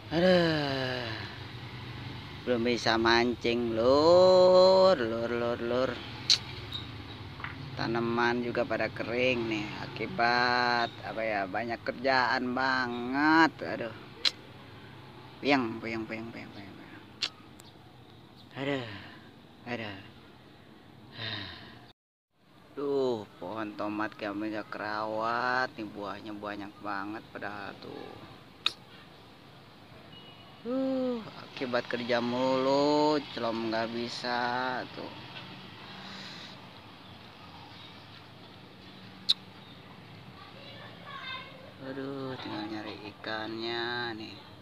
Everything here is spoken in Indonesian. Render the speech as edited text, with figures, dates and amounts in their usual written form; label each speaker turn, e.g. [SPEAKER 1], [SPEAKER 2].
[SPEAKER 1] Aduh, belum bisa mancing, lur. Tanaman juga pada kering nih akibat apa ya, banyak kerjaan banget. Aduh, puyeng. Aduh, aduh. Duh, pohon tomat kami gak kerawat nih, buahnya banyak banget padahal tuh. Akibat kerja mulu, celom nggak bisa tuh. Aduh, tinggal nyari ikannya nih.